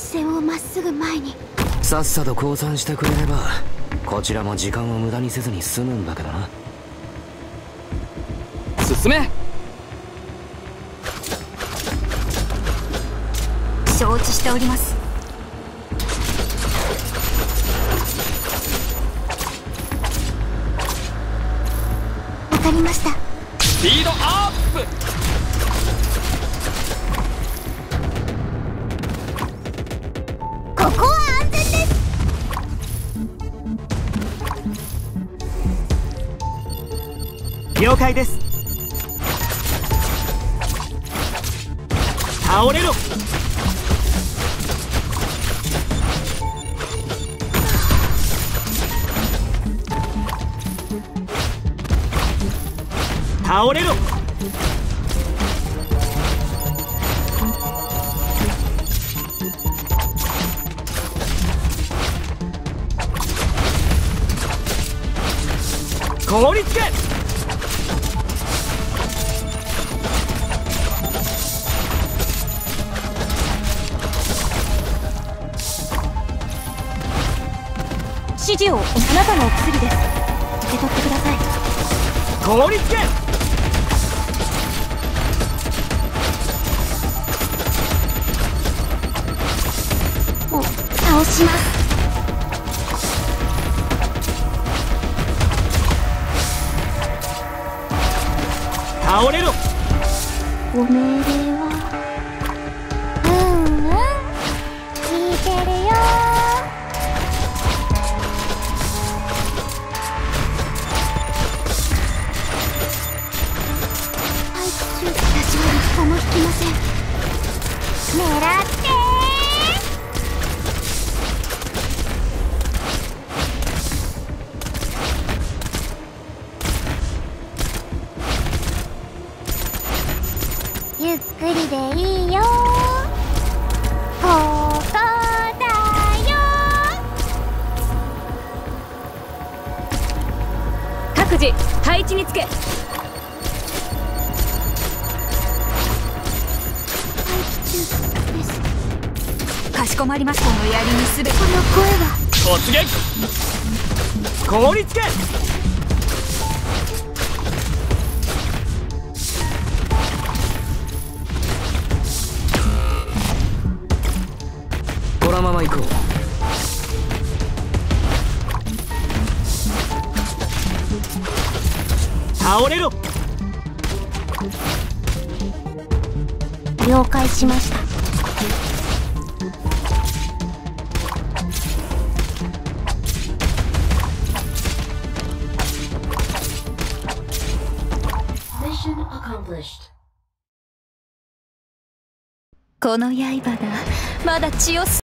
線をまっすぐ前に。 さっさと降参してくれればこちらも時間を無駄にせずに済むんだけどな。 進め。 承知しております。わかりました。 スピードアップ。 ここは安全です。 了解です。倒れろ。倒れろ。凍りつけ。 指示を。あなたのお薬です。受け取ってください。 凍りつけ。 を倒します。 倒れろ。 ご命令は。聞いてるよ。私は一歩も引きません。狙って。ゆっくりでいいよ。ここだよ。 各自配置につけ。かしこまりました。のやりにする。 この声は。 突撃。凍りつけ。 このまま行こう。 倒れろ。 了解しました。 この刃がまだ血を吸